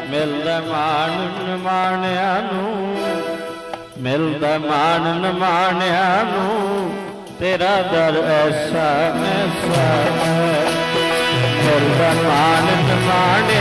ਮਿਲਦਾ ਮਾਣ ਨਿਮਾਣਿਆ ਨੂੰ, ਮਿਲਦਾ ਮਾਣ ਨਿਮਾਣਿਆ ਨੂੰ, ਤੇਰਾ ਦਰ ਐਸਾ ਐਸਾ ਹੈ। ਮਿਲਦਾ ਮਾਣ ਨਿਮਾਣਿਆ